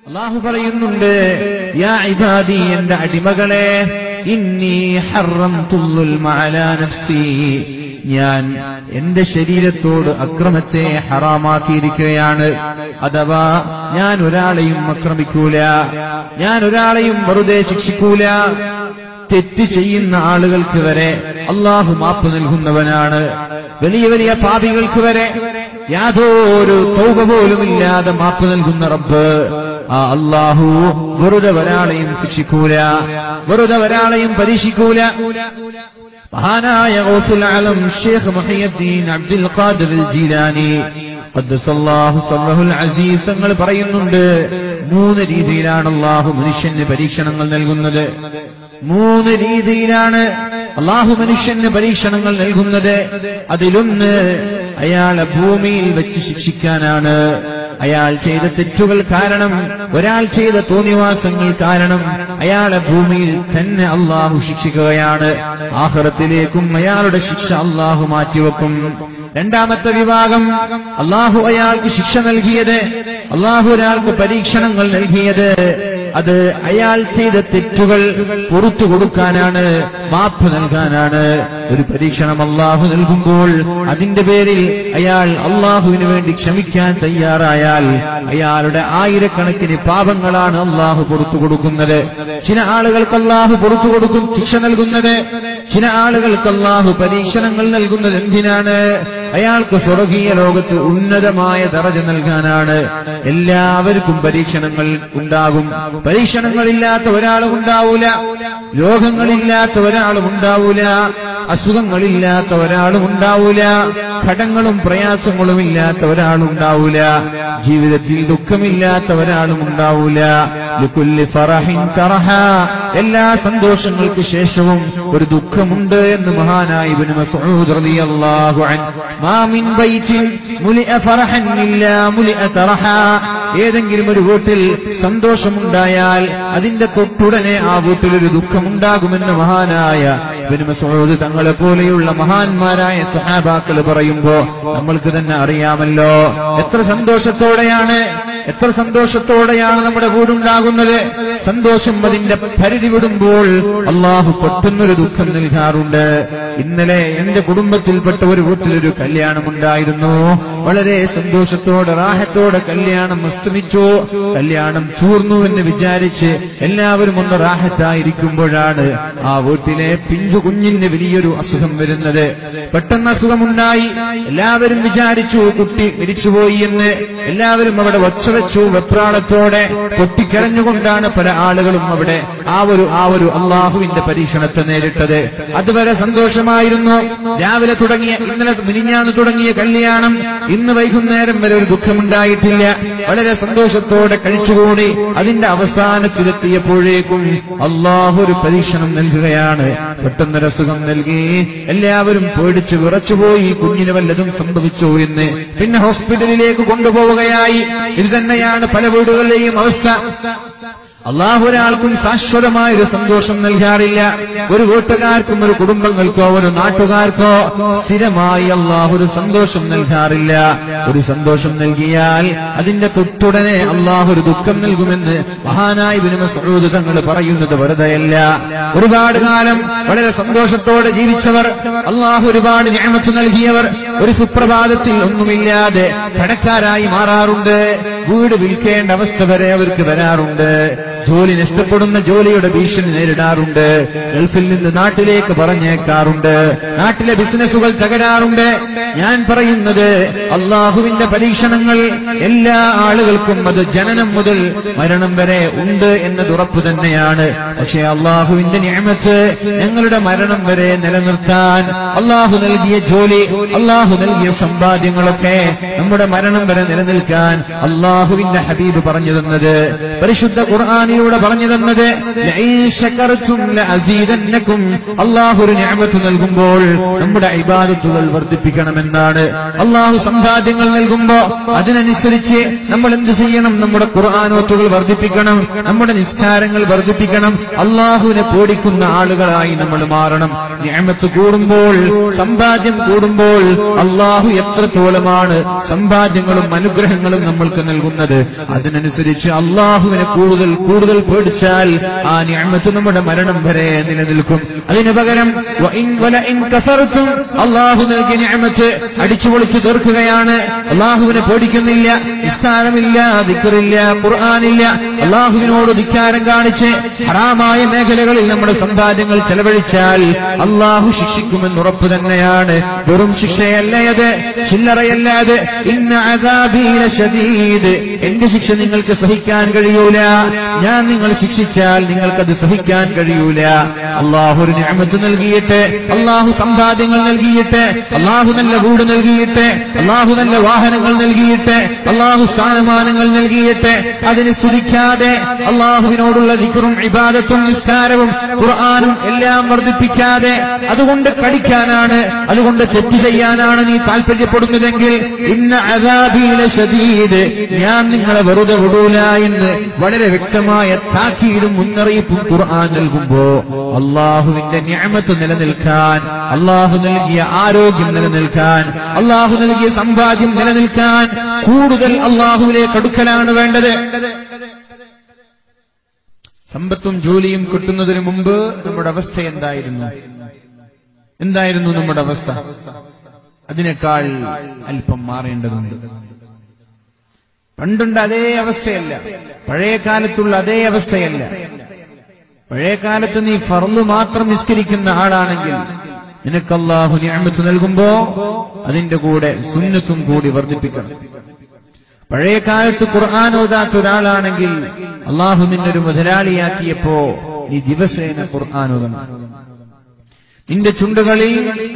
അല്ലാഹു പറയുന്നുണ്ട്, യാ ഇബാദി, എന്റെ അടിമകളെ, ഇന്നി ഹറംതുൽ ദുൽമ അലാ നഫ്സി, ഞാൻ എന്റെ ശരീരത്തോട് അക്രമത്തെ ഹറാമാക്കിയിരിക്കുകയാണ്. അഥവാ ഞാൻ ഒരാളെയും ആക്രമിക്കൂല, ഞാൻ ഒരാളെയും വെറുതെ ശിക്ഷിക്കൂല. തെറ്റ് ചെയ്യുന്ന ആളുകൾക്ക് വരെ അള്ളാഹു മാപ്പ് നൽകുന്നവനാണ്. വലിയ വലിയ പാപികൾക്ക് വരെ യാതൊരു തൗബ പോലുമില്ലാതെ മാപ്പ് നൽകുന്ന റബ്ബ്. ആ അള്ളാഹു വെറുതെ ഒരാളെയും ശിക്ഷിക്കൂല, വെറുതെ ഒരാളെയും പരീക്ഷിക്കൂല. മഹാനായ ഗൗസുൽ ആലം ഷെയ്ഖ് മുഹയ്യദ്ദീൻ അബ്ദുൽ ഖാദിർ ജീലാനി ഖദ്ദസല്ലാഹു സല്ലഹുൽ അസീസ് തങ്ങൾ പറയുന്നുണ്ട്, 3 രീതിയിലാണ് അള്ളാഹു മനുഷ്യന് പരീക്ഷണങ്ങൾ നൽകുന്നത്. 3 രീതിയിലാണ് അള്ളാഹു മനുഷ്യന് പരീക്ഷണങ്ങൾ നൽകുന്നത്. അതിലൊന്ന് അയാളെ ഭൂമിയിൽ വെച്ച് ശിക്ഷിക്കാനാണ്. അയാൾ ചെയ്ത തെറ്റുകൾ കാരണം, ഒരാൾ ചെയ്ത തോന്നിവാസങ്ങൾ കാരണം അയാളെ ഭൂമിയിൽ തന്നെ അള്ളാഹു ശിക്ഷിക്കുകയാണ്. ആഖിറത്തിലേക്കും അയാളുടെ ശിക്ഷ അള്ളാഹു മാറ്റിവെക്കും. രണ്ടാമത്തെ വിഭാഗം, അള്ളാഹു അയാൾക്ക് ശിക്ഷ നൽകിയത്, അള്ളാഹു ഒരാൾക്ക് പരീക്ഷണങ്ങൾ നൽകിയത്, അത് അയാൾ ചെയ്ത തെറ്റുകൾ പുറത്തു കൊടുക്കാനാണ്, മാപ്പ് നൽകാനാണ്. ഒരു പരീക്ഷണം അള്ളാഹു നൽകുമ്പോൾ അതിന്റെ പേരിൽ അയാൾ അള്ളാഹുവിന് വേണ്ടി ക്ഷമിക്കാൻ തയ്യാറായാൽ അയാളുടെ ആയിരക്കണക്കിന് പാപങ്ങളാണ് അള്ളാഹു പുറത്തു കൊടുക്കുന്നത്. ചില ആളുകൾക്ക് അള്ളാഹു പുറത്തു കൊടുക്കും, ശിക്ഷ നൽകുന്നത്. ചില ആളുകൾക്ക് അള്ളാഹു പരീക്ഷണങ്ങൾ നൽകുന്നത് എന്തിനാണ്? അയാൾക്ക് സ്വർഗീയ ലോകത്ത് ഉന്നതമായ ദറജ നൽകാനാണ്. എല്ലാവർക്കും പരീക്ഷണങ്ങൾ ഉണ്ടാകും. പരീക്ഷണങ്ങളില്ലാത്ത ഒരാളും ഉണ്ടാവൂല, രോഗങ്ങളില്ലാത്ത ഒരാളും ഉണ്ടാവൂല, അസുഖങ്ങളില്ലാത്ത ഒരാളും ഉണ്ടാവൂല, ഘടങ്ങളും പ്രയാസങ്ങളും ഇല്ലാത്ത ഒരാളും ഉണ്ടാവൂല, ജീവിതത്തിൽ ദുഃഖമില്ലാത്ത ഒരാളും ഉണ്ടാവൂല. ലികുല്ലി ഫറഹിൻ തറഹ, എല്ലാ സന്തോഷങ്ങൾക്ക് ശേഷവും ഒരു ദുഃഖമുണ്ട് എന്ന് മഹാനായ ഇബ്നു മസ്ഊദ് റളിയല്ലാഹു അൻഹു, മാ മിൻ ബൈത്തിൻ മുലിഅ ഫറഹൻ ഇല്ലാ മുലിഅ തറഹ, ഏതെങ്കിലും ഒരു വീട്ടിൽ സന്തോഷമുണ്ടായാൽ അതിന്റെ തൊട്ടുടനെ ആ വീട്ടിൽ ഒരു ദുഃഖമുണ്ടാകുമെന്ന് മഹാനായ ഇബ്നു മസ്ഊദ് തങ്ങളെ പോലെയുള്ള മഹാന്മാരായ സഹാബാക്കൾ പറയുമ്പോ നമ്മൾക്ക് തന്നെ അറിയാമല്ലോ എത്ര സന്തോഷത്തോടെയാണ് നമ്മുടെ വീടുണ്ടാകുന്നത്. സന്തോഷം അതിന്റെ പരിധി വിടുമ്പോൾ അള്ളാഹു പെട്ടെന്നൊരു ദുഃഖം നൽകാറുണ്ട്. ഇന്നലെ എന്റെ കുടുംബത്തിൽപ്പെട്ട ഒരു വീട്ടിലൊരു കല്യാണമുണ്ടായിരുന്നു. വളരെ സന്തോഷത്തോടെ റാഹത്തോടെ കല്യാണം അസ്തമിച്ചു, കല്യാണം ചൂർന്നു എന്ന് വിചാരിച്ച് എല്ലാവരും ഒന്ന് റാഹത്തായിരിക്കുമ്പോഴാണ് ആ വീട്ടിലെ പിഞ്ചു കുഞ്ഞിന് വലിയൊരു അസുഖം വരുന്നത്. പെട്ടെന്ന് അസുഖമുണ്ടായി. എല്ലാവരും വിചാരിച്ചു കുട്ടി മരിച്ചുപോയി എന്ന്. എല്ലാവരും അവിടെ ഒച്ച വെച്ചു, വെപ്രാളത്തോടെ പൊട്ടിക്കരഞ്ഞുകൊണ്ടാണ് പല ആളുകളും അവിടെ ആ ഒരു അള്ളാഹുവിന്റെ പരീക്ഷണത്തെ നേരിട്ടത്. അതുവരെ സന്തോഷമായിരുന്നു. രാവിലെ തുടങ്ങിയ, ഇന്നലെ മിനിഞ്ഞാന്ന് തുടങ്ങിയ കല്യാണം ഇന്ന് വൈകുന്നേരം വരെ ഒരു ദുഃഖമുണ്ടായിട്ടില്ല. വളരെ സന്തോഷത്തോടെ കഴിച്ചുകൂടി. അതിന്റെ അവസാനത്തിലെത്തിയപ്പോഴേക്കും അള്ളാഹു ഒരു പരീക്ഷണം നൽകുകയാണ്. പെട്ടെന്നൊരു അസുഖം നൽകി. എല്ലാവരും പേടിച്ച് വിറച്ചുപോയി, കുഞ്ഞിന് വല്ലതും സംഭവിച്ചു എന്ന്. പിന്നെ ഹോസ്പിറ്റലിലേക്ക് കൊണ്ടുപോവുകയായി. ഇത് തന്നെയാണ് പല വീടുകളിലെയും അവസ്ഥ. അള്ളാഹു ഒരാൾക്കും ശാശ്വതമായൊരു സന്തോഷം നൽകാറില്ല. ഒരു വീട്ടുകാർക്കും ഒരു കുടുംബങ്ങൾക്കോ ഒരു നാട്ടുകാർക്കോ സ്ഥിരമായി അള്ളാഹു ഒരു സന്തോഷം നൽകാറില്ല. ഒരു സന്തോഷം നൽകിയാൽ അതിന്റെ തൊട്ടുടനെ അള്ളാഹു ഒരു ദുഃഖം നൽകുമെന്ന് മഹാനായ ഇബ്നു മസ്ഊദ് തങ്ങൾ പറയുന്നത് വെറുതെയല്ല. ഒരുപാട് കാലം വളരെ സന്തോഷത്തോടെ ജീവിച്ചവർ, അള്ളാഹു ഒരുപാട് നിഅമത്ത് നൽകിയവർ ഒരു സുപ്രഭാതത്തിൽ ഒന്നുമില്ലാതെ കടക്കാരായി മാറാറുണ്ട്. വീട് വിൽക്കേണ്ട അവസ്ഥ വരെ അവർക്ക് വരാറുണ്ട്. ജോലി നഷ്ടപ്പെടുന്ന ജോലിയുടെ ഭീഷണി നേരിടാറുണ്ട്. ഗൾഫിൽ നിന്ന് നാട്ടിലേക്ക് പറഞ്ഞേക്കാറുണ്ട്. നാട്ടിലെ ബിസിനസ്സുകൾ തകരാറുണ്ട്. ഞാൻ പറയുന്നത് അള്ളാഹുവിന്റെ പരീക്ഷണങ്ങൾ എല്ലാ ആളുകൾക്കും അത് ജനനം മുതൽ മരണം വരെ ഉണ്ട് എന്നത് ഉറപ്പ് തന്നെയാണ്. പക്ഷേ അള്ളാഹുവിന്റെ നിഅമത്ത് ഞങ്ങളുടെ മരണം വരെ നിലനിർത്താൻ അള്ളാഹു നൽകിയ ജോലി, അള്ളാഹു നൽകിയ സമ്പാദ്യങ്ങളൊക്കെ നമ്മുടെ മരണം വരെ നിലനിൽക്കാൻ അള്ളാഹുവിന്റെ ഹബീബ് പറഞ്ഞു തന്നത് പരിശുദ്ധ ഖുർആനിൽ ഖുർആനിലൂടെ പറഞ്ഞു തന്നത് ലഇൻ ശകർതും ലഅസീദന്നകും. അല്ലാഹു ഒരു നിഅമത്ത് നൽകുമ്പോൾ നമ്മുടെ ഇബാദത്തുകൾ വർദ്ധിപ്പിക്കണമെന്നാണ്. അല്ലാഹു സമ്പാദ്യങ്ങൾ നൽകുമ്പോ അതിനനുസരിച്ച് നമ്മൾ എന്ത് ചെയ്യണം? നമ്മുടെ ഖുർആനോത്തുകൾ വർദ്ധിപ്പിക്കണം, നമ്മുടെ നിസ്കാരങ്ങൾ വർദ്ധിപ്പിക്കണം, അല്ലാഹുവിനെ പേടിക്കുന്ന ആളുകളായി നമ്മൾ മാറണം. നിഅമത്ത് കൂടുമ്പോൾ, സമ്പാദ്യം കൂടുമ്പോൾ അല്ലാഹു എത്രത്തോളമാണ് സമ്പാദ്യങ്ങളും അനുഗ്രഹങ്ങളും നമ്മൾക്ക് നൽകുന്നത്, അതിനനുസരിച്ച് അല്ലാഹുവിനെ കൂടുതൽ കൂടുതൽ പേടിച്ചാൽ ആ നിഅമത്ത് നമ്മുടെ മരണം വരെ നിലനിൽക്കും. അതിനു പകരം വലഇൻ കഫർതും, അല്ലാഹു നൽകിയ നിഅമത്ത് അടിച്ചുപൊളിച്ചു തീർക്കുകയാണ്. അല്ലാഹുവിനെ പേടിക്കുന്നില്ല, നിസ്കാരമില്ല, ദിക്റില്ല, ഖുർആനില്ല, അല്ലാഹുവിനോട് ധിക്കാരം കാണിച്ച് ഹറാമായ മേഖലകളിൽ നമ്മുടെ സമ്പാദ്യങ്ങൾ ചെലവഴിച്ചാൽ അല്ലാഹു ശിക്ഷിക്കുമെന്ന് ഉറപ്പ് തന്നെയാണ്. വെറും ശിക്ഷയല്ലയത്, ചില്ലറയല്ലാതെ. ഇന്ന അദാബി ലശദീദ്, എന്റെ ശിക്ഷ നിങ്ങൾക്ക് സഹിക്കാൻ കഴിയൂല. ഞാൻ നിങ്ങളെ ശിക്ഷിച്ചാൽ നിങ്ങൾക്കത് സഹിക്കാൻ കഴിയൂല. അല്ലാഹു ഒരു നിഅമത്ത് നൽകിയിട്ട്, അല്ലാഹു സമ്പാദ്യങ്ങൾ നൽകിയിട്ട്, അല്ലാഹു നല്ല വീട് നൽകിയിട്ട്, അല്ലാഹു നല്ല വാഹനങ്ങൾ നൽകിയിട്ട്, അല്ലാഹു സ്ഥാനമാനങ്ങൾ നൽകിയിട്ട് അതിനെ സ്തുതിക്കാതെ അല്ലാഹുവിനോടുള്ള ദിക്റും ഇബാദത്തും നിസ്കാരവും ഖുർആനും എല്ലാം വർദ്ധിപ്പിക്കാതെ അതുകൊണ്ട് കടിക്കാനാണ്, അതുകൊണ്ട് തെറ്റ് ചെയ്യാനാണ് നീ താല്പര്യപ്പെടുന്നതെങ്കിൽ ഇന്ന അദാബി ലശദീദ്, ഞാൻ നിങ്ങളെ വെറുതെ വിടൂല എന്ന് വളരെ വ്യക്തമായ താക്കീതും മുന്നറിയിപ്പും ഖുർആൻ നൽകുമ്പോ അല്ലാഹുവിന്റെ നിഅമത്ത് നിലനിൽക്കാൻ, അല്ലാഹു നൽകിയ ആരോഗ്യം നിലനിൽക്കാൻ, അല്ലാഹു നൽകിയ സമ്പാദ്യം നിലനിൽക്കാൻ കൂടുതൽ അല്ലാഹുവിലേക്ക് അടുക്കലാണ് വേണ്ടത്. സമ്പത്തും ജോലിയും കിട്ടുന്നതിന് മുമ്പ് നമ്മുടെ അവസ്ഥ എന്തായിരുന്നു നമ്മുടെ അവസ്ഥ? അതിനേക്കാൾ അല്പം മാറേണ്ടതുണ്ട്. പണ്ടുണ്ട് അതേ അവസ്ഥയല്ല, പഴയ കാലത്തുള്ള അതേ അവസ്ഥയല്ല. പഴയ കാലത്ത് നീ ഫർള് മാത്രം നിസ്കരിക്കുന്ന ആളാണെങ്കിൽ നിനക്ക് അല്ലാഹു നിഅമത്ത് നൽകുമ്പോ അതിന്റെ കൂടെ സുന്നത്തും കൂടി വർദ്ധിപ്പിക്കണം. പഴയ കാലത്ത് ഖുർആൻ ഓതാത്ത ഒരാളാണെങ്കിൽ അല്ലാഹു നിന്നൊരു മുതലാളിയാക്കിയപ്പോ നീ ദിവസേന ഖുർആൻ ഓതണം. നിന്റെ ചുണ്ടുകളിൽ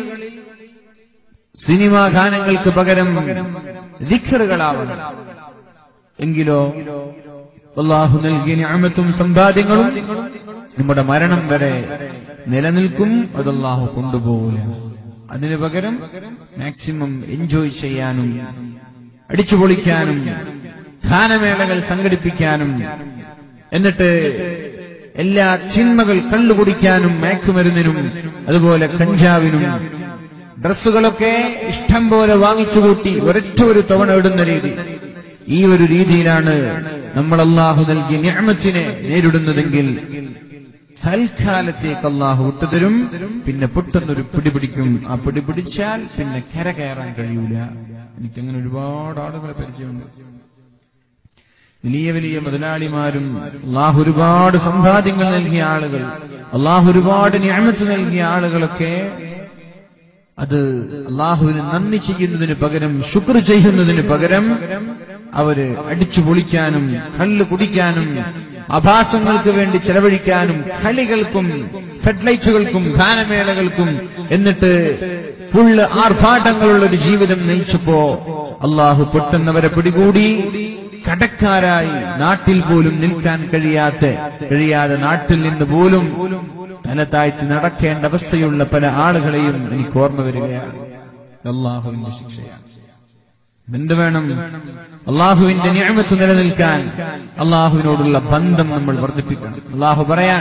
സിനിമാ ഗാനങ്ങൾക്ക് പകരം ദിക്റുകളാവണം. എങ്കിലോ അല്ലാഹു നൽകിയ നിഅമത്തും സമ്പാദ്യങ്ങളും നമ്മുടെ മരണം വരെ നിലനിൽക്കും. അത് അല്ലാഹു കൊണ്ടുപോകില്ല. അതിനു പകരം മാക്സിമം എൻജോയ് ചെയ്യാനും അടിച്ചുപൊളിക്കാനും ഗാനമേളകൾ സംഘടിപ്പിക്കാനും എന്നിട്ട് എല്ലാ ചിന്മകൾ കള്ളുകുടിക്കാനും മയക്കുമരുന്നിനും അതുപോലെ കഞ്ചാവിനും ഡ്രസ്സുകളൊക്കെ ഇഷ്ടം പോലെ വാങ്ങിച്ചുകൂട്ടി ഒരൊറ്റ ഒരു തവണ ഇടുന്ന രീതി, ഈ ഒരു രീതിയിലാണ് നമ്മൾ അല്ലാഹു നൽകിയ നിഅമത്തിനെ നേരിടുന്നതെങ്കിൽ തൽക്കാലത്തേക്ക് അല്ലാഹു വിട്ടുതരും. പിന്നെ പെട്ടെന്നൊരു പിടിപിടിക്കും. ആ പിടിപിടിച്ചാൽ പിന്നെ കര കയറാൻ കഴിയൂല. എനിക്കങ്ങനെ ഒരുപാട് ആളുകളെ പരിചയമുണ്ട്. വലിയ വലിയ മുതലാളിമാരും അല്ലാഹു ഒരുപാട് സമ്പാദ്യങ്ങൾ നൽകിയ ആളുകൾ, അല്ലാഹു ഒരുപാട് നിഅമത്ത് നൽകിയ ആളുകളൊക്കെ അത് അല്ലാഹുവിന് നന്ദി ചെയ്യുന്നതിന് പകരം ശുക്ർ ചെയ്യുന്നതിന് പകരം അവര് അടിച്ചു പൊളിക്കാനും കള്ള് കുടിക്കാനും ആഭാസങ്ങൾക്ക് വേണ്ടി ചെലവഴിക്കാനും കളികൾക്കും ഫെഡ്ലൈറ്റുകൾക്കും ഗാനമേളകൾക്കും എന്നിട്ട് ഫുള്ള് ആർഭാടങ്ങളുള്ള ഒരു ജീവിതം നയിച്ചപ്പോ അല്ലാഹു പെട്ടെന്നവരെ പിടികൂടി കടക്കാരായി നാട്ടിൽ പോലും നിൽക്കാൻ കഴിയാതെ നാട്ടിൽ നിന്ന് പോലും തല താഴ്ത്തി നടക്കേണ്ട അവസ്ഥയുള്ള പല ആളുകളെയും എനിക്ക് ഓർമ്മ വരികയാണ്. അല്ലാഹുവിന്റെ ശിക്ഷയാണ്. എന്ത് വേണം? അല്ലാഹുവിന്റെ നിഅമത്ത് നിലനിൽക്കാൻ അല്ലാഹുവിനോടുള്ള ബന്ധം നമ്മൾ വർദ്ധിപ്പിക്കണം. അല്ലാഹു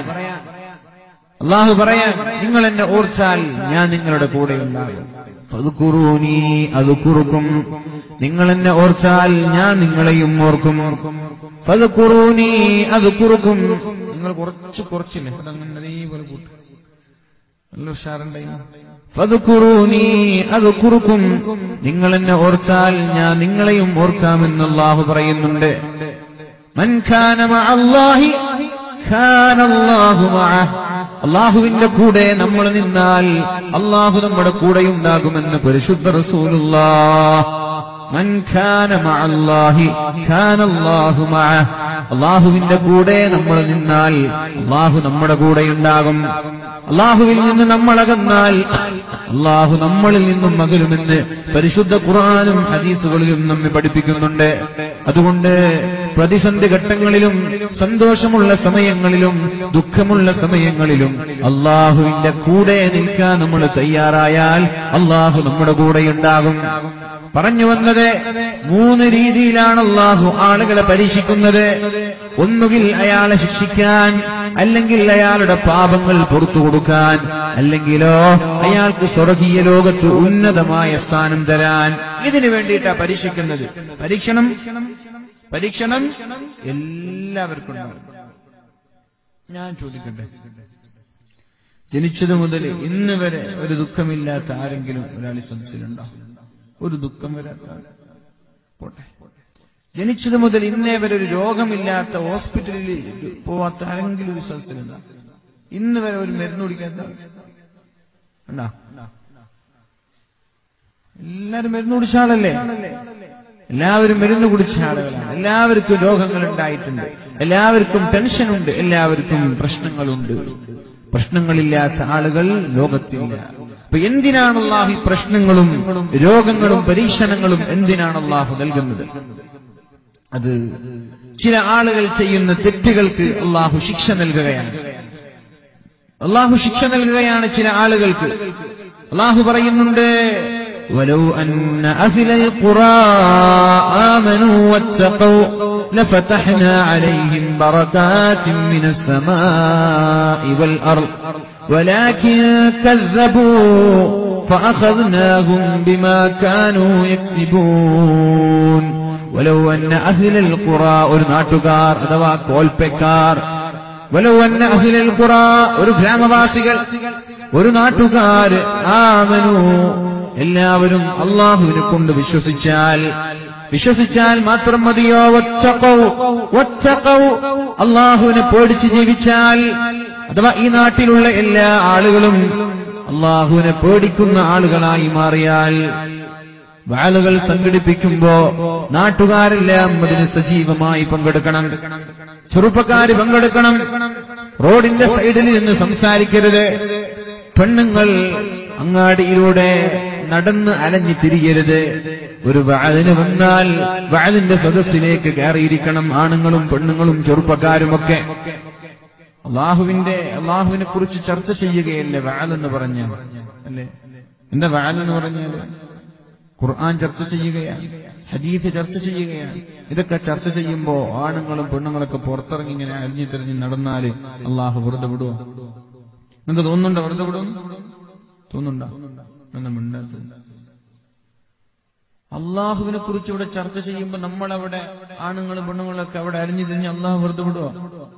പറയാൻ നിങ്ങൾ എന്നെ ഓർച്ചാൽ ഞാൻ നിങ്ങളുടെ കൂടെ ഉണ്ടാകും. ഫദ്കുറൂനി അദ്കുറുക്കും, നിങ്ങൾ എന്നെ ഓർച്ചാൽ ഞാൻ നിങ്ങളെയും ഓർക്കും. ഫദ്കുറൂനി അദ്കുറുക്കും, നിങ്ങൾ കുറച്ചില്ലേ അതങ്ങനെ അതേപോലെ കൂട്ടും. നല്ല ഉഷാറുണ്ടായി. ഫദ്കുറൂനി അദ്കുറുക്കും, നിങ്ങൾ എന്നെ ഓർച്ചാൽ ഞാൻ നിങ്ങളെയും ഓർക്കാമെന്ന് അല്ലാഹു പറയുന്നുണ്ട്. മൻ കാന മഅല്ലാഹി കാന അല്ലാഹു മഅഹ്, അല്ലാഹുവിന്റെ കൂടെ നമ്മൾ നിന്നാൽ അല്ലാഹു നമ്മുടെ കൂടെയുണ്ടാകുമെന്ന് പരിശുദ്ധ റസൂലുള്ളാഹ്. മൻ കാന മഅല്ലാഹി കാന അല്ലാഹു മഅഹ്, അല്ലാഹുവിന്റെ കൂടെ നമ്മൾ നിന്നാൽ അല്ലാഹു നമ്മുടെ കൂടെയുണ്ടാകും. അല്ലാഹുവിൽ നിന്ന് നമ്മൾ അകന്നാൽ അല്ലാഹു നമ്മളിൽ നിന്നും അകലുമെന്ന് പരിശുദ്ധ ഖുർആനും ഹദീസുകളിലും നമ്മെ പഠിപ്പിക്കുന്നുണ്ട്. അതുകൊണ്ട് പ്രതിസന്ധി ഘട്ടങ്ങളിലും സന്തോഷമുള്ള സമയങ്ങളിലും ദുഃഖമുള്ള സമയങ്ങളിലും അള്ളാഹുവിന്റെ കൂടെ നിൽക്കാൻ നമ്മൾ തയ്യാറായാൽ അള്ളാഹു നമ്മുടെ കൂടെയുണ്ടാകും. പറഞ്ഞു വന്നത് 3 രീതിയിലാണ് അള്ളാഹു ആളുകളെ പരീക്ഷിക്കുന്നത്. ഒന്നുകിൽ അയാളെ ശിക്ഷിക്കാൻ, അല്ലെങ്കിൽ അയാളുടെ പാപങ്ങൾ പുറത്തു കൊടുക്കാൻ, അല്ലെങ്കിലോ അയാൾക്ക് സ്വർഗീയ ലോകത്ത് ഉന്നതമായ സ്ഥാനം തരാൻ. ഇതിനു വേണ്ടിയിട്ടാ പരീക്ഷിക്കുന്നത്. പരീക്ഷണം എല്ലാവർക്കും ഉണ്ടാവും. ഞാൻ ചോദിക്കട്ടെ, ജനിച്ചത് മുതൽ ഇന്ന് വരെ ഒരു ദുഃഖമില്ലാത്ത ആരെങ്കിലും ഒരാൾ സദസ്സിലുണ്ടോ? ഒരു ദുഃഖം വരാത്ത പോട്ടെ. ജനിച്ചത് മുതൽ ഇന്നേ വരെ ഒരു രോഗമില്ലാത്ത, ഹോസ്പിറ്റലിൽ പോവാത്ത ആരെങ്കിലും ഒരു സദസ്സിലുണ്ടോ? ഇന്ന് വരെ ഒരു മരുന്ന് കുടിക്കാത്ത ഉണ്ടോ? എല്ലാവരും മരുന്ന് കുടിച്ച ആളല്ലേ? എല്ലാവരും മരുന്ന് കുടിച്ച ആളുകളാണ്. എല്ലാവർക്കും രോഗങ്ങൾ ഉണ്ടായിട്ടുണ്ട്, എല്ലാവർക്കും ടെൻഷനുണ്ട്, എല്ലാവർക്കും പ്രശ്നങ്ങളുണ്ട്. പ്രശ്നങ്ങളില്ലാത്ത ആളുകൾ ലോകത്തില്ല. അപ്പൊ എന്തിനാണ് അല്ലാഹു ഈ പ്രശ്നങ്ങളും രോഗങ്ങളും പരീക്ഷണങ്ങളും എന്തിനാണ് അല്ലാഹു നൽകുന്നത്? അത് ചില ആളുകൾ ചെയ്യുന്ന തെറ്റുകൾക്ക് അല്ലാഹു ശിക്ഷ നൽകുകയാണ്. ചില ആളുകൾക്ക്. അല്ലാഹു പറയുന്നുണ്ട്, ولو أن أهل القرى آمنوا واتقوا لفتحنا عليهم بركات من السماء والأرض ولكن كذبوا فأخذناهم بما كانوا يكسبون. ولو أن أهل القرى ഒരു നാട്ടുകാർ അഥവാ കോൽപ്പക്കാർ, ولو أن أهل القرى ഒരു ഗ്രാമവാസികൾ, ഒരു നാട്ടുകാർ, ആമനു എല്ലാവരും അള്ളാഹുവിനെ കൊണ്ട് വിശ്വസിച്ചാൽ മാത്രം മതിയോ, വത്തഖൗ അള്ളാഹുവിനെ പേടിച്ച് ജീവിച്ചാൽ, അഥവാ ഈ നാട്ടിലുള്ള എല്ലാ ആളുകളും അള്ളാഹുവിനെ പേടിക്കുന്ന ആളുകളായി മാറിയാൽ, വാളുകൾ സംഘടിപ്പിക്കുമ്പോ നാട്ടുകാരെല്ലാം അതിന് സജീവമായി പങ്കെടുക്കണം, ചെറുപ്പക്കാര് പങ്കെടുക്കണം. റോഡിന്റെ സൈഡിൽ നിന്ന് സംസാരിക്കരുത്. പെണ്ണുങ്ങൾ അങ്ങാടിയിലൂടെ നടന്ന് അലഞ്ഞു തിരിയരുത്. ഒരു വഅദിന് വന്നാൽ വഅദിന്റെ സദസ്സിലേക്ക് കയറിയിരിക്കണം, ആണുങ്ങളും പെണ്ണുങ്ങളും ചെറുപ്പക്കാരുമൊക്കെ. അള്ളാഹുവിനെ കുറിച്ച് ചർച്ച ചെയ്യുകയല്ലേ വഅദെന്ന് പറഞ്ഞാൽ, അല്ലേ? എന്താ വഅദെന്ന് പറഞ്ഞാൽ? ഖുർആൻ ചർച്ച ചെയ്യുകയാണ്, ഹദീസ് ചർച്ച ചെയ്യുകയാണ്. ഇതൊക്കെ ചർച്ച ചെയ്യുമ്പോ ആണുങ്ങളും പെണ്ണുങ്ങളൊക്കെ പുറത്തിറങ്ങി ഇങ്ങനെ അലിഞ്ഞു തിരിഞ്ഞ് നടന്നാല് അള്ളാഹു വെറുതെ വിടുവോ? നിങ്ങൾക്ക് തോന്നുന്നുണ്ടോ വെറുതെ വിടും? തോന്നുന്നുണ്ടോ? അള്ളാഹുവിനെ കുറിച്ച് ഇവിടെ ചർച്ച ചെയ്യുമ്പോ നമ്മളവിടെ ആണുങ്ങളും പെണ്ണുങ്ങളൊക്കെ അവിടെ അലിഞ്ഞു തിരിഞ്ഞ് അള്ളാഹു വെറുതെ വിടുവോ?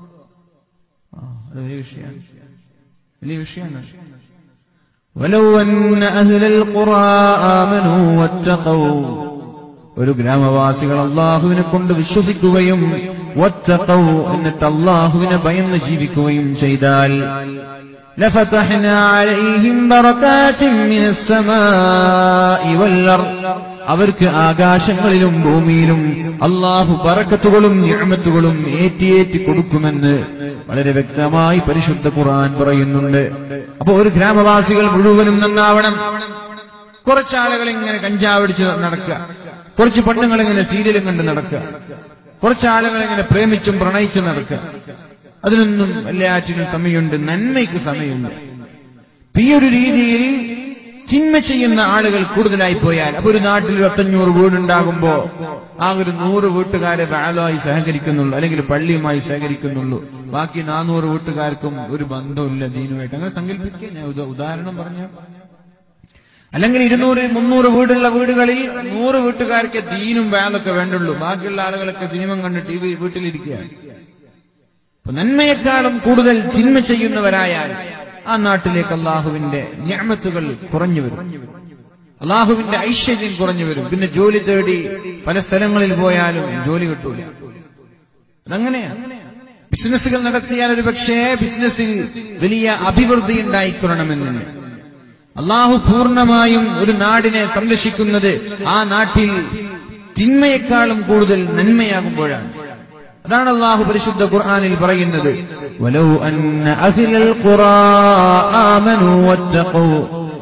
അത് വലിയ വിഷയമാണ്. ولو أن أهل القرى آمنوا واتقوا ഒരു ഗ്രാമവാസികൾ അള്ളാഹുവിനെ കൊണ്ട് വിശ്വസിക്കുകയും വത്തഖൗ എന്നിട്ട് അള്ളാഹുവിനെ ഭയന്ന് ജീവിക്കുകയും ചെയ്താൽ, ലഫതഹ്നാ അലൈഹിം ബറകാതിൻ മിനസ് സമാഇ വൽ അർദ് അവർക്ക് ആകാശങ്ങളിലും ഭൂമിയിലും അള്ളാഹു ബറക്കത്തുകളും നിഅമത്തുകളും ഏറ്റിയേറ്റി കൊടുക്കുമെന്ന് വളരെ വ്യക്തമായി പരിശുദ്ധ ഖുർആൻ പറയുന്നുണ്ട്. അപ്പൊ ഒരു ഗ്രാമവാസികൾ മുഴുവനും നന്നാവണം. കുറച്ചാളുകൾ ഇങ്ങനെ കഞ്ചാവടിച്ച് നടക്കുക, കുറച്ച് പെണ്ണുങ്ങൾ ഇങ്ങനെ സീരിയലും കണ്ട് നടക്കുക, കുറച്ചാളുകൾ ഇങ്ങനെ പ്രേമിച്ചും പ്രണയിച്ചും നടക്കുക. അതിനൊന്നും എല്ലാറ്റിനും സമയമുണ്ട്, നന്മയ്ക്ക് സമയമുണ്ട്. ഈ ഒരു രീതിയിൽ തിന്മ ചെയ്യുന്ന ആളുകൾ കൂടുതലായി പോയാൽ, അപ്പൊ ഒരു നാട്ടിൽ 500 വീടുണ്ടാകുമ്പോ ആ ഒരു 100 വീട്ടുകാരെ വാളുമായി സഹകരിക്കുന്നുള്ളൂ, അല്ലെങ്കിൽ പള്ളിയുമായി സഹകരിക്കുന്നുള്ളൂ. ബാക്കി 400 വീട്ടുകാർക്കും ഒരു ബന്ധമില്ല ദീനുമായിട്ട്. അങ്ങനെ സങ്കല്പിക്കുക. ഞാൻ ഉദാഹരണം പറഞ്ഞ, അല്ലെങ്കിൽ 200-300 വീടുള്ള വീടുകളിൽ 100 വീട്ടുകാർക്ക് ദീനും വാളൊക്കെ വേണ്ടുള്ളൂ, ബാക്കിയുള്ള ആളുകളൊക്കെ സിനിമ കണ്ട് TV വീട്ടിലിരിക്കുകയാണ്. അപ്പൊ നന്മയെക്കാളും കൂടുതൽ തിന്മ ചെയ്യുന്നവരായാൽ ആ നാട്ടിലേക്ക് അള്ളാഹുവിന്റെ നിഅമത്തുകൾ കുറഞ്ഞു വരും, അള്ളാഹുവിന്റെ ഐശ്വര്യം കുറഞ്ഞു വരും. പിന്നെ ജോലി തേടി പല സ്ഥലങ്ങളിൽ പോയാലും ജോലി കിട്ടൂല. അതങ്ങനെയാണ്. ബിസിനസ്സുകൾ നടത്തിയാൽ ഒരു പക്ഷേ ബിസിനസ്സിൽ വലിയ അഭിവൃദ്ധി ഉണ്ടായിക്കൊള്ളണമെന്നില്ല. അള്ളാഹു പൂർണ്ണമായും ഒരു നാടിനെ സംരക്ഷിക്കുന്നത് ആ നാട്ടിൽ തിന്മയെക്കാളും കൂടുതൽ നന്മയാകുമ്പോഴാണ്. അതാണ് അള്ളാഹു പരിശുദ്ധ ഖുർആനിൽ പറയുന്നത്, വലൗ അന്ന അഹ്ലൽ ഖുറാ ആമനൂ വത്തഖൂ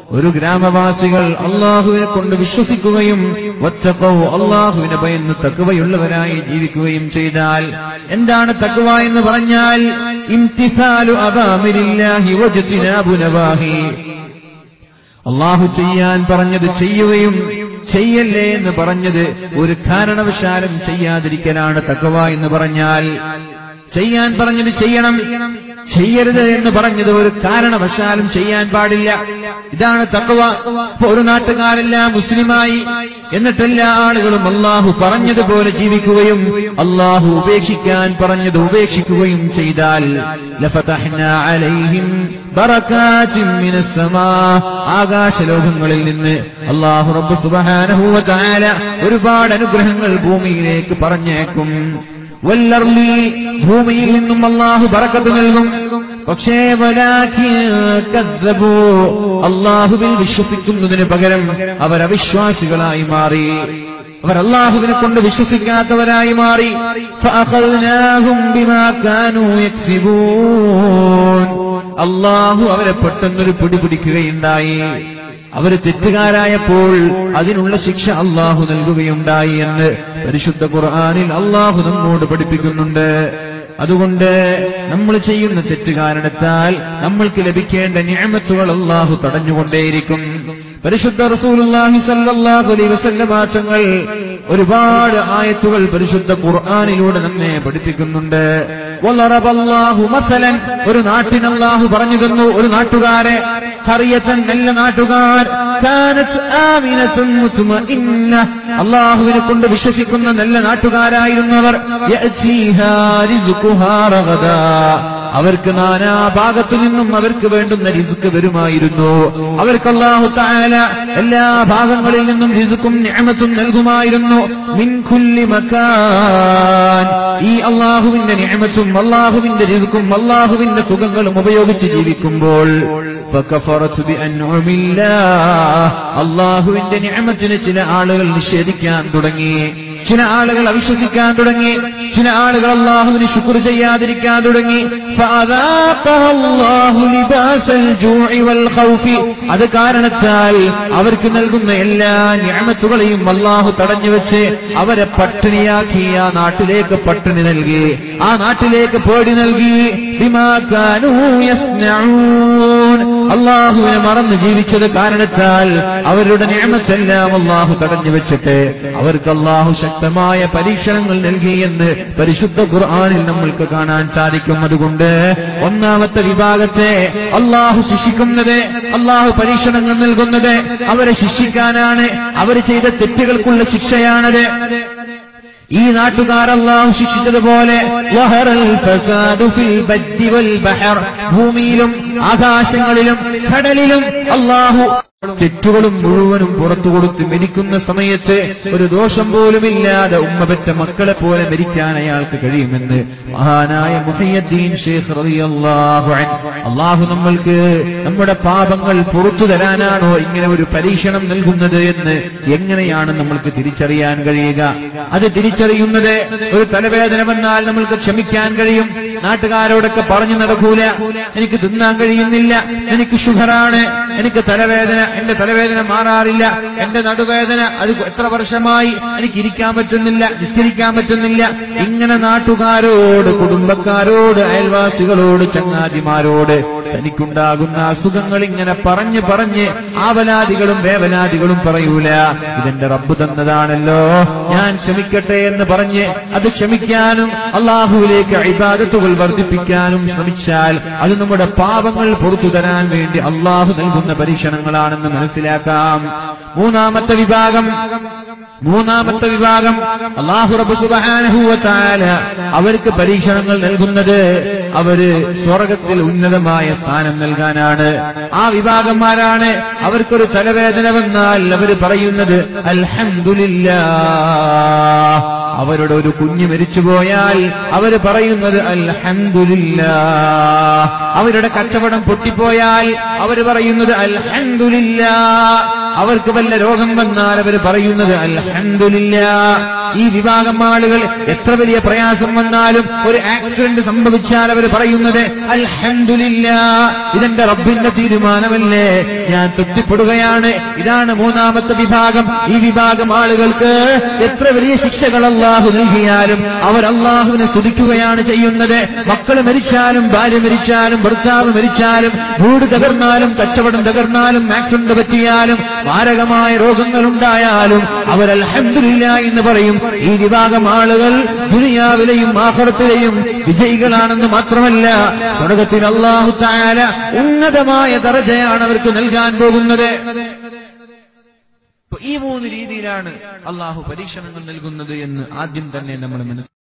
ഒരു ഗ്രാമവാസികൾ അള്ളാഹുവിനെ കൊണ്ട് വിശ്വസിക്കുകയും വത്തഖൗ അള്ളാഹുവിനെ ഭയന്ന് തഖ്വയുള്ളവരായി ജീവിക്കുകയും ചെയ്താൽ, എന്താണ് തഖ്വ എന്ന് പറഞ്ഞാൽ ഇംതിസാലു അവാമിരില്ലാഹി വജ്തിനാബു നവാഹി, അള്ളാഹു ചെയ്യാൻ പറഞ്ഞത് ചെയ്യുകയും ചെയ്യല്ലേ എന്ന് പറഞ്ഞത് ഒരു കാരണവശാലും ചെയ്യാതിരിക്കലാണ് തഖ്വ എന്ന് പറഞ്ഞാൽ. ചെയ്യാൻ പറഞ്ഞത് ചെയ്യണം, ചെയ്യരുത് എന്ന് പറഞ്ഞത് ഒരു കാരണവശാലും ചെയ്യാൻ പാടില്ല. ഇതാണ് തഖ്വ. ഒരു നാട്ടുകാരെല്ലാം മുസ്ലിമായി, എന്നിട്ടെല്ലാ ആളുകളും അള്ളാഹു പറഞ്ഞതുപോലെ ജീവിക്കുകയും അള്ളാഹു ഉപേക്ഷിക്കാൻ പറഞ്ഞത് ഉപേക്ഷിക്കുകയും ചെയ്താൽ ലഫതഹ്നാ അലൈഹിം ബറകാതിൻ മിനസ് സമാ, ആകാശലോകങ്ങളിൽ നിന്ന് അള്ളാഹു റബ്ബ് സുബ്ഹാനഹു വ തആല ഒരുപാട് അനുഗ്രഹങ്ങൾ ഭൂമിയിലേക്ക് പറഞ്ഞേക്കും. വല്ലർലി, ഭൂമിയിൽ നിന്നും അള്ളാഹു ബറക്കത്ത് നൽകും. പക്ഷേ വലാകിൻ കദ്ദബൂ, അള്ളാഹുവിൽ വിശ്വസിക്കുന്നതിന് പകരം അവർ അവിശ്വാസികളായി മാറി, അവർ അള്ളാഹുവിനെ കൊണ്ട് വിശ്വസിക്കാത്തവരായി മാറി. ഫഅഖദ്നാഹും ബിമാ കാനൂ യക്സിബൂൻ, അള്ളാഹു അവരെ പെട്ടെന്നൊരു പിടിപിടിക്കുകയുണ്ടായി. അവര് തെറ്റുകാരായപ്പോൾ അതിനുള്ള ശിക്ഷ അള്ളാഹു നൽകുകയുണ്ടായി എന്ന് പരിശുദ്ധ ഖുർആനിൽ അള്ളാഹു നമ്മോട് പഠിപ്പിക്കുന്നുണ്ട്. അതുകൊണ്ട് നമ്മൾ ചെയ്യുന്ന തെറ്റ് കാരണത്താൽ നമ്മൾക്ക് ലഭിക്കേണ്ട നിഅമത്തുകൾ അള്ളാഹു തടഞ്ഞുകൊണ്ടേയിരിക്കും. പരിശുദ്ധ റസൂലുള്ളാഹി സ്വല്ലല്ലാഹു അലൈഹി വസല്ലം തങ്ങൾ ഒരുപാട് ആയത്തുകൾ പരിശുദ്ധ ഖുർആനിലൂടെ നമ്മെ പഠിപ്പിക്കുന്നുണ്ട്. വലറബല്ലാഹു മസലൻ, ഒരു നാട്ടിന് അല്ലാഹു പറഞ്ഞു തന്നു, ഒരു നാട്ടുകാരെ, ഖറിയതൻ, നല്ല നാട്ടുകാർ, കാനത് ആമിനതുൻ മുത്മഇന്ന, അല്ലാഹുവിനെ കൊണ്ട് വിശ്വസിക്കുന്ന നല്ല നാട്ടുകാരായിരുന്നവർ, യഅതീഹാ റിസ്ഖുഹാ റഗദാ, അവർക്ക് നാനാഭാഗത്തു നിന്നും അവർക്ക് വേണ്ടുന്ന റിസ്ക് വരുമായിരുന്നു. അവർക്ക് അല്ലാഹു തആല എല്ലാ ഭാഗങ്ങളിൽ നിന്നും റിസ്ക്കും നിഅമത്തും നൽകുമായിരുന്നു. മിൻ കുല്ലി മകാൻ, ഈ അല്ലാഹുവിന്റെ നിഅമത്തും അല്ലാഹുവിന്റെ റിസ്ക്കും അല്ലാഹുവിന്റെ സുഖങ്ങളും ഉപയോഗിച്ച് ജീവിക്കുമ്പോൾ ഫകഫറത് ബിഅൻഉമില്ലാഹ്, അല്ലാഹുവിന്റെ നിഅമത്തിനെ ചില ആളുകൾ നിഷേധിക്കാൻ തുടങ്ങി, ചില ആളുകൾ അവിശ്വസിക്കാൻ തുടങ്ങി, ചില ആളുകൾ അല്ലാഹുവിന് ശുക്ർ ചെയ്യാതിരിക്കാൻ തുടങ്ങി. ഫഅദാഖഹല്ലാഹു ലിബാസൽ ജൂഇ വൽ ഖൗഫി, അത് കാരണത്താൽ അവർക്ക് നൽകുന്ന എല്ലാ നിഅമത്തുകളെയും അല്ലാഹു തടഞ്ഞു വെച്ച് അവരെ പട്ടിണിയാക്കി. ആ നാട്ടിലേക്ക് പട്ടിണി നൽകി, ആ നാട്ടിലേക്ക് പേടി നൽകി. ബിമാ കാനൂ യസ്നഊൻ, അല്ലാഹുവിനെ മറന്ന് ജീവിച്ചത് കാരണത്താൽ അവരുടെ നിഅമത്തെല്ലാം അല്ലാഹു തടഞ്ഞു വെച്ചിട്ട് അവർക്ക് അല്ലാഹു ശക്തമായ പരീക്ഷണങ്ങൾ നൽകി എന്ന് പരിശുദ്ധ ഖുർആനിൽ നമ്മൾക്ക് കാണാൻ സാധിക്കും. അതുകൊണ്ട് ഒന്നാമത്തെ വിഭാഗത്തെ അല്ലാഹു ശിക്ഷിക്കുന്നത്, അല്ലാഹു പരീക്ഷണങ്ങൾ നൽകുന്നത് അവരെ ശിക്ഷിക്കാനാണ്, അവർ ചെയ്ത തെറ്റുകൾക്കുള്ള ശിക്ഷയാണത്. ഈ നാട്ടുകാർ അല്ലാഹു ശിക്ഷിച്ചതുപോലെ വഹറൽ ഫസാദു ഫിൽ ബദ്ദി വൽ ബഹർ, ഭൂമിയിലും ആകാശങ്ങളിലും കടലിലും അല്ലാഹു തെറ്റുകളും മുഴുവനും പുറത്തു കൊടുത്ത് മരിക്കുന്ന സമയത്ത് ഒരു ദോഷം പോലുമില്ലാതെ ഉമ്മപെറ്റ മക്കളെ പോലെ മരിക്കാൻ അയാൾക്ക് കഴിയുമെന്ന് മഹാനായ മുഹയ്യദ്ദീൻ ശൈഖ് റളിയല്ലാഹു അൻഹു. അല്ലാഹു നമ്മൾക്ക് നമ്മുടെ പാപങ്ങൾ പുറത്തു തരാനാണോ ഇങ്ങനെ ഒരു പരീക്ഷണം നൽകുന്നത് എന്ന് എങ്ങനെയാണ് നമ്മൾക്ക് തിരിച്ചറിയാൻ കഴിയുക? അത് തിരിച്ചറിയുന്നത് ഒരു തലവേദന വന്നാൽ നമ്മൾക്ക് ക്ഷമിക്കാൻ കഴിയും. നാട്ടുകാരോടൊക്കെ പറഞ്ഞു നടക്കൂല, എനിക്ക് തിന്നാൻ കഴിയുന്നില്ല, എനിക്ക് ഷുഗറാണ്, എനിക്ക് തലവേദന, എന്റെ തലവേദന മാറാറില്ല, എന്റെ നടുവേദന അത് എത്ര വർഷമായി, എനിക്ക് ഇരിക്കാൻ പറ്റുന്നില്ല, നിസ്കരിക്കാൻ പറ്റുന്നില്ല. ഇങ്ങനെ നാട്ടുകാരോട്, കുടുംബക്കാരോട്, അയൽവാസികളോട്, ചങ്ങാതിമാരോട് തനിക്കുണ്ടാകുന്ന അസുഖങ്ങൾ ഇങ്ങനെ പറഞ്ഞ് പറഞ്ഞ് ആവലാദികളും വേവലാദികളും പറയൂല. ഇതെന്റെ റബ്ബ് തന്നതാണല്ലോ, ഞാൻ ക്ഷമിക്കട്ടെ എന്ന് പറഞ്ഞ് അത് ക്ഷമിക്കാനും അള്ളാഹുവിലേക്ക് ഇബാദത്തുകൾ വർദ്ധിപ്പിക്കാനും ശ്രമിച്ചാൽ അത് നമ്മുടെ പാപങ്ങൾ പുറത്തു തരാൻ വേണ്ടി അള്ളാഹു നൽകുന്ന പരീക്ഷണങ്ങളാണെന്ന് മനസ്സിലാക്കാം. മൂന്നാമത്തെ വിഭാഗം അല്ലാഹു റബ്ബ് സുബ്ഹാനഹു വ തആല അവർക്ക് പരീക്ഷണങ്ങൾ നൽകുന്നത് അവര് സ്വർഗ്ഗത്തിൽ ഉന്നതമായ സ്ഥാനം നൽകാനാണ്. ആ വിഭാഗന്മാരാണ്, അവർക്കൊരു തലവേദന വന്നാൽ അവർ പറയുന്നത് അൽഹംദുലില്ലാഹ്. അവരുടെ ഒരു കുഞ്ഞ് മരിച്ചുപോയാൽ അവര് പറയുന്നത് അൽഹംദുലില്ലാഹ്. അവരുടെ കച്ചവടം പൊട്ടിപ്പോയാൽ അവര് പറയുന്നത് അൽഹംദുലില്ലാഹ്. അവർക്ക് വല്ല രോഗം വന്നാൽ അവർ പറയുന്നത് അൽഹംദുലില്ലാഹ്. ഈ വിഭാഗം ആളുകൾ എത്ര വലിയ പ്രയാസം വന്നാലും ഒരു ആക്സിഡന്റ് സംഭവിച്ചാൽ അവർ പറയുന്നത് അൽഹംദുലില്ലാഹ്, ഇതെന്റെ റബ്ബിന്റെ തീരുമാനമല്ലേ, ഞാൻ തൃപ്തിപ്പെടുകയാണ്. ഇതാണ് മൂന്നാമത്തെ വിഭാഗം. ഈ വിഭാഗം ആളുകൾക്ക് എത്ര വലിയ ശിക്ഷകൾ അല്ലാഹു നൽകിയാലും അവർ അല്ലാഹുവിനെ സ്തുതിക്കുകയാണ് ചെയ്യുന്നത്. മക്കൾ മരിച്ചാലും ഭാര്യ മരിച്ചാലും ഭർത്താവ് മരിച്ചാലും വീട് തകർന്നാലും കച്ചവടം തകർന്നാലും ആക്സിഡന്റ് പറ്റിയാലും മാരകമായ രോഗങ്ങൾ ഉണ്ടായാലും അവർ അൽഹംദുലില്ലാഹ് എന്ന് പറയും. ഈ വിഭാഗം ആളുകൾ ദുനിയാവിലെയും ആഖിറത്തിലെയും വിജയികളാണെന്ന് മാത്രമല്ല, സ്വർഗ്ഗത്തിൽ അല്ലാഹു തആല ഉന്നതമായ ദറജയാണ് അവർക്ക് നൽകാൻ പോകുന്നത്. ഈ മൂന്ന് രീതിയിലാണ് അല്ലാഹു പരീക്ഷണങ്ങൾ നൽകുന്നത് എന്ന് ആദ്യം തന്നെ നമ്മൾ മനസ്സിലാക്കണം.